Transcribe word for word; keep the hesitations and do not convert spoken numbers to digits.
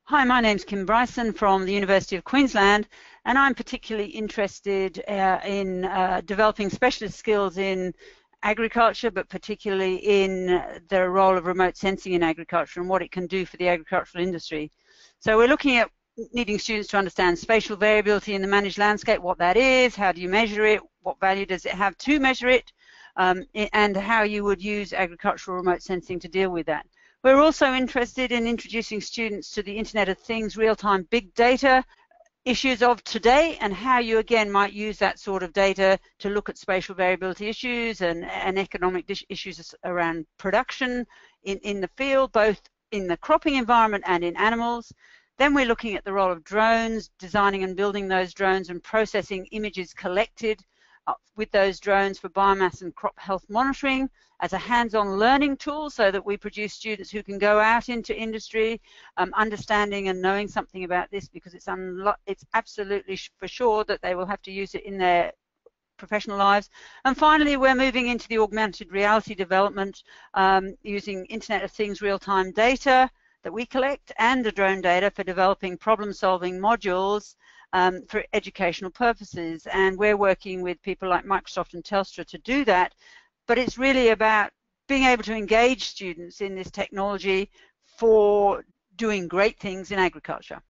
Hi, my name's Kim Bryson from the University of Queensland, and I'm particularly interested uh, in uh, developing specialist skills in agriculture, but particularly in the role of remote sensing in agriculture and what it can do for the agricultural industry. So we're looking at needing students to understand spatial variability in the managed landscape, what that is, how do you measure it, what value does it have to measure it, um, and how you would use agricultural remote sensing to deal with that. We're also interested in introducing students to the Internet of Things, real-time big data issues of today, and how you again might use that sort of data to look at spatial variability issues and, and economic issues around production in, in the field, both in the cropping environment and in animals. Then we're looking at the role of drones, designing and building those drones and processing images collected with those drones for biomass and crop health monitoring as a hands-on learning tool, so that we produce students who can go out into industry um, understanding and knowing something about this, because it's, it's absolutely for sure that they will have to use it in their professional lives. And finally, we're moving into the augmented reality development um, using Internet of Things real-time data that we collect and the drone data for developing problem-solving modules um, for educational purposes. And we're working with people like Microsoft and Telstra to do that. But it's really about being able to engage students in this technology for doing great things in agriculture.